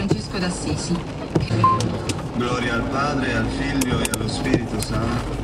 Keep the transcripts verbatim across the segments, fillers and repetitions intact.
Francesco d'Assisi. Gloria al Padre, al Figlio e allo Spirito Santo.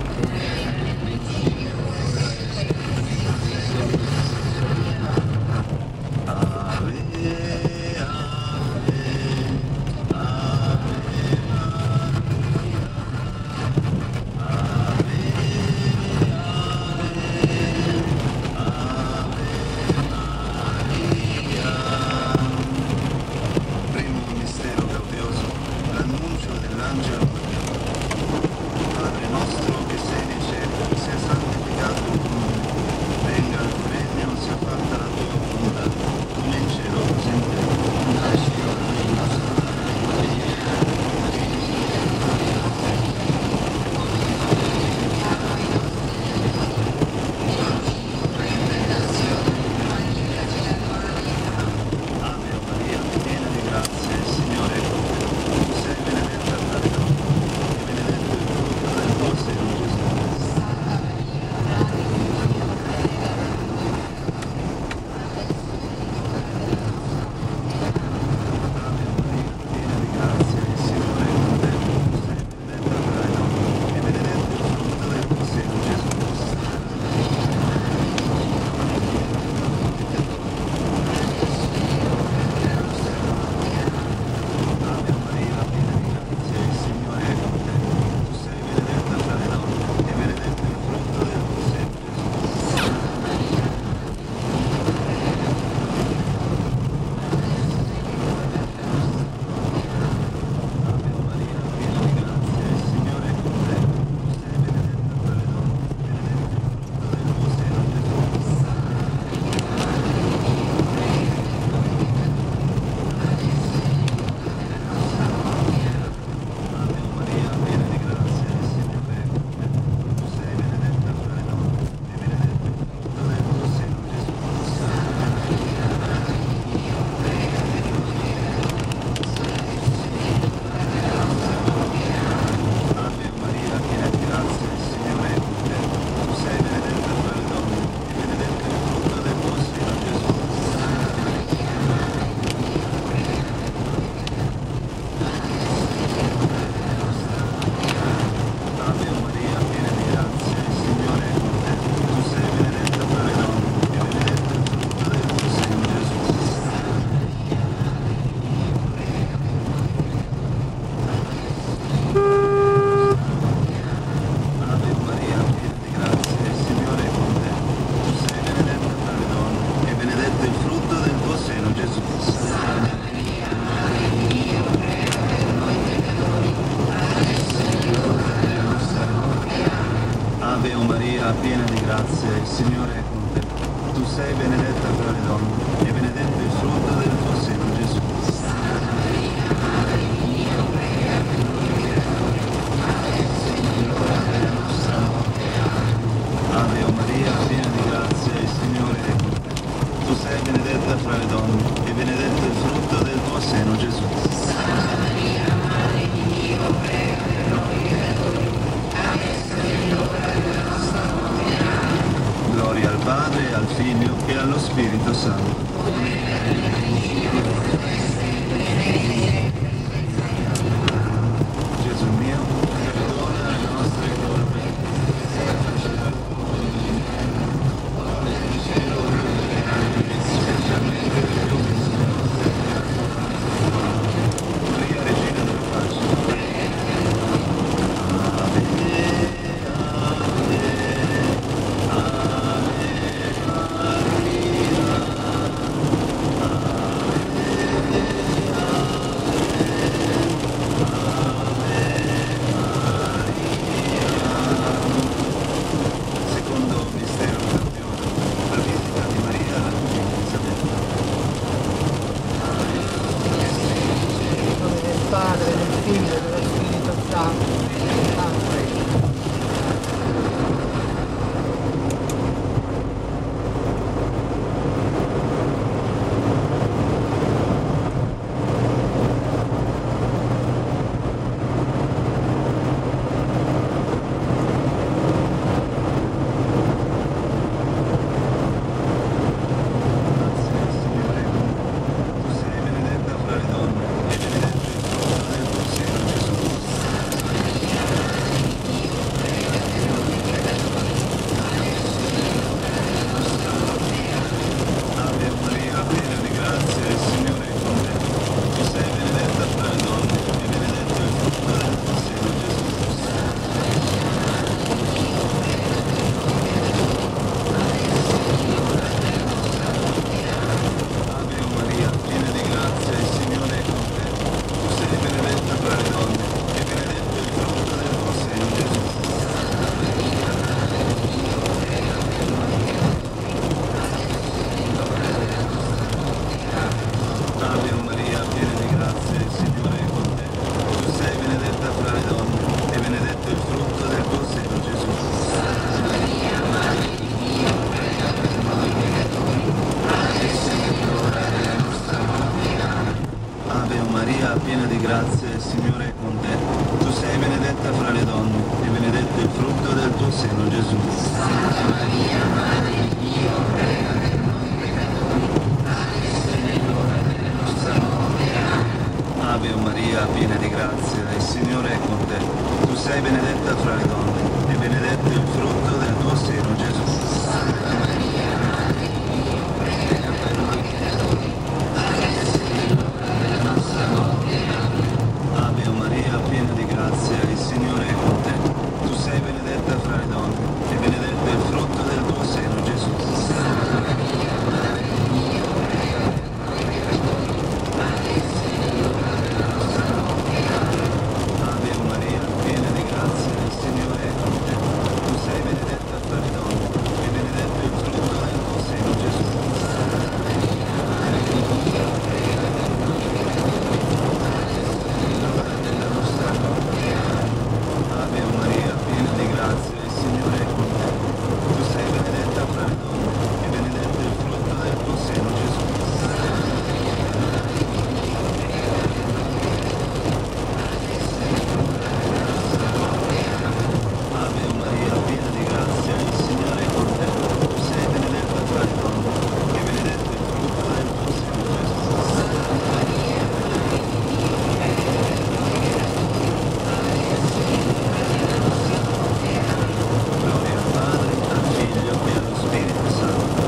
piena di grazia, il Signore è con te. Tu sei benedetta tra le donne, e benedetto il frutto del tuo seno, Gesù. Ave o Maria, piena di grazia, il Signore è con te. Tu sei benedetta fra le donne, e benedetto il frutto del tuo seno, Gesù. Santa Maria, Madre di Dio, prega per noi peccatori, adesso è l'ora della nostra morte. Amen. Gloria al Padre, al Figlio e allo Spirito Santo. Come era nell'inizio, Maria, piena di grazia, il Signore è con te. Tu sei benedetta fra le donne, e benedetto il frutto del tuo seno, Gesù. Santa Maria, Madre di Dio, prega per noi peccatori, adesso è l'ora della nostra morte. Amen. Ave Maria, piena di grazia, il Signore è con te. Tu sei benedetta fra le donne, e benedetto il frutto del tuo seno, Gesù. Santa Maria, Madre di Dio, prega per noi peccatori, adesso è l'ora della nostra morte. Amen. Ave Maria, piena di grazia, il Signore è con te. Tu sei benedetta fra le donne, e benedetto il frutto del tuo seno, Gesù. Santa Maria, Madre di Dio, prega per noi peccatori, adesso è l'ora della nostra morte. Amen. Ave Maria, piena di grazia, il Signore è con te. Tu sei benedetta fra le donne, e benedetto il frutto del tuo seno, Gesù. Ave Maria, piena di grazia, il Signore è con te. Tu sei benedetta fra le donne, e benedetto il frutto del tuo seno, Gesù. Ave Maria, piena di grazia, il Signore è con te. Tu sei benedetta fra le donne, e benedetto il frutto del tuo seno, Gesù. Gloria al Padre, al Figlio e allo Spirito Santo.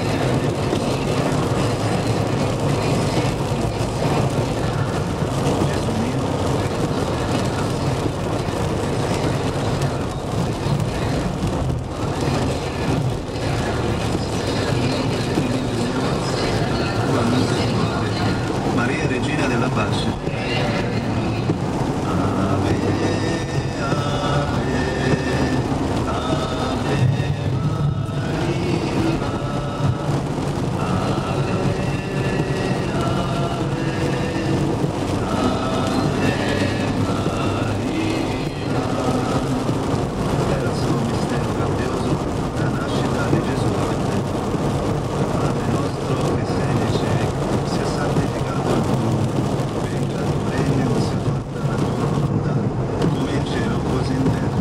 Gesù mio, Maria, Regina della Pace. Ave, Ave, Ave Terzo mistero grandioso, la nascita di Gesù. Padre nostro che sei nei cieli, sia santificato il tuo nome, venga il tuo regno, sia fatta la tua volontà, come in cielo così in terra.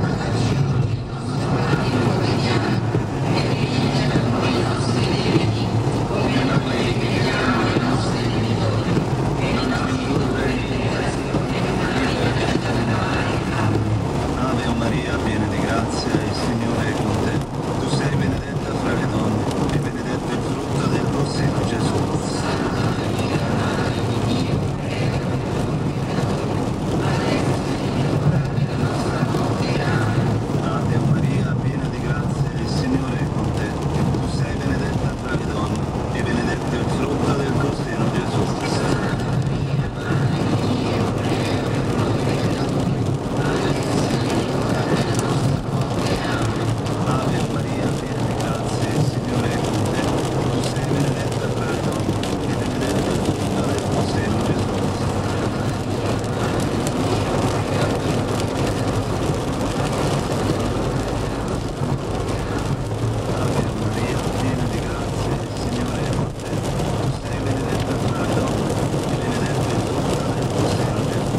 Ave Maria, piena di grazia, il Signore è con te. Tu sei benedetta fra le donne, e benedetto il frutto del tuo seno, Gesù. Ave Maria, piena di grazia, il Signore è con te. Tu sei benedetta fra le donne, e benedetto il frutto del tuo seno, Gesù. Ave Maria, piena di grazia, il Signore è con te. Tu sei benedetta fra le donne, e benedetto il frutto del tuo seno, Gesù. Ave Maria, piena di grazia, il Signore è con te. Tu sei benedetta fra le donne, e benedetto il frutto del tuo seno, Gesù.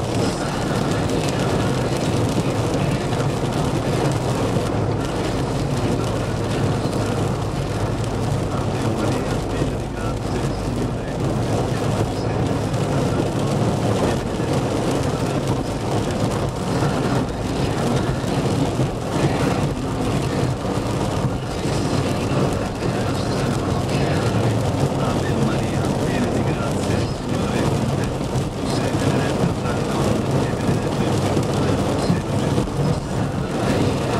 Ave Maria, piena di grazia, il Signore è con te. Tu sei benedetta fra le donne, e benedetto il frutto del tuo seno, Gesù. Ave Maria, piena di grazia, il Signore è con te. Tu sei benedetta fra le donne, e benedetto il frutto del tuo seno, Gesù.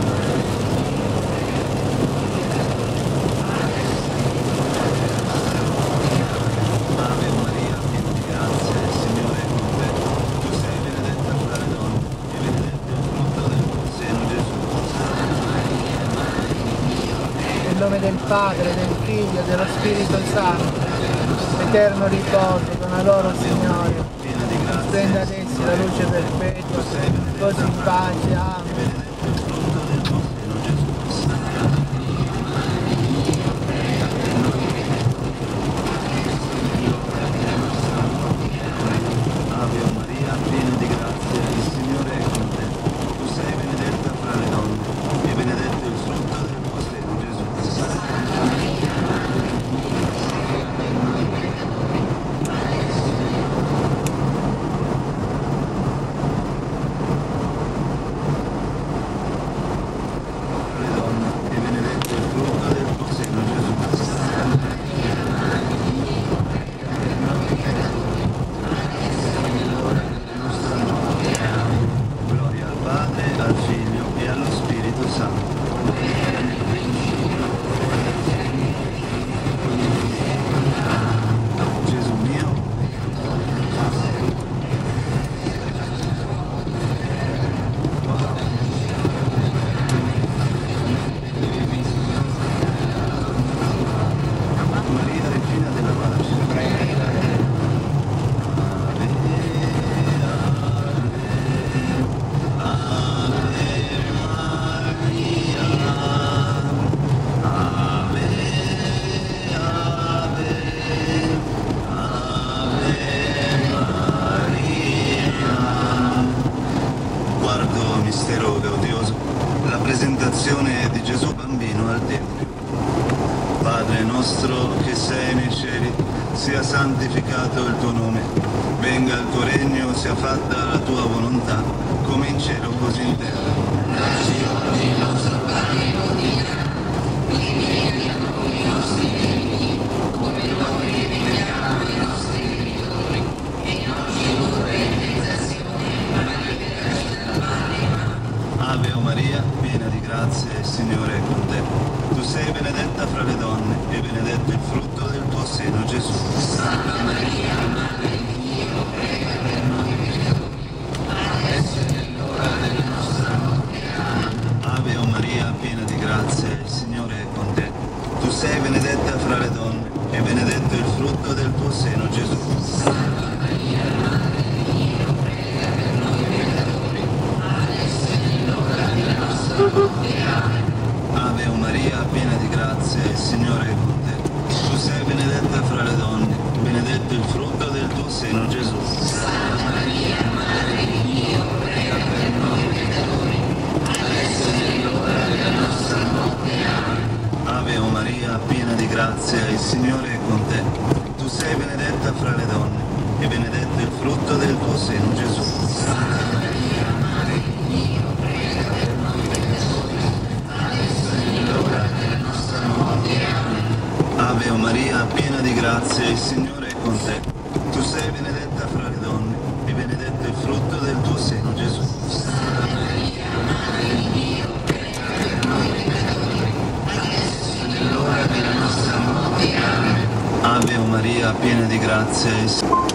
Ave Maria, piena di grazia, il Signore è con te. Tu sei benedetta fra le donne, e benedetto il frutto del tuo seno, Gesù. Nel nome del Padre, del Figlio e dello Spirito Santo, eterno riposo con la loro Signore, Piena di grazia, prenda ad essi la luce perpetua, così in pace, amen. benedetto il frutto del tuo seno, Gesù. mistero gaudioso, la presentazione di Gesù bambino al Tempio. Padre nostro che sei nei cieli, sia santificato il tuo nome, venga il tuo regno, sia fatta la tua volontà, come in cielo così in terra. Dacci oggi il nostro pane quotidiano, rimedia noi i nostri debiti, come noi rimettiamo i nostri debitori, e non ci indurre in tentazione, ma liberaci dal male. Ave o Maria, piena di grazia, il Signore è con te. Tu sei benedetta fra le donne, e benedetto il frutto del tuo seno, Gesù. Santa Maria, Madre di Dio, prega per noi peccatori, adesso è nell'ora della nostra morte. Amen. Ave o Maria, piena di grazia, il Signore è con te. Tu sei benedetta fra le donne, e benedetto il frutto del tuo seno, Gesù. Santa Maria, Madre di Dio, prega per noi peccatori, adesso è nell'ora della nostra morte. Amen. Ave o Maria, piena di grazia, il Signore è con te. Tu sei benedetta fra le donne, benedetto il frutto del tuo seno, Gesù. Santa Maria, Madre di Dio, prega per noi peccatori, adesso è nell'ora della nostra morte. Amen. Ave o Maria, piena di grazia, il Signore è con te. Tu sei benedetta fra le donne, e benedetto il frutto del tuo seno, Gesù. Santa Maria, Madre di Dio, prega per noi peccatori, adesso è nell'ora della nostra morte. Amen. Ave o Maria, piena di grazia, il Signore è con te. Tu sei benedetta fra le donne, e benedetto il frutto del tuo seno, Gesù. Santa Maria, Madre di Dio, prega per noi peccatori, adesso è nell'ora della nostra morte. Amen. Ave o Maria, piena di grazia, il Signore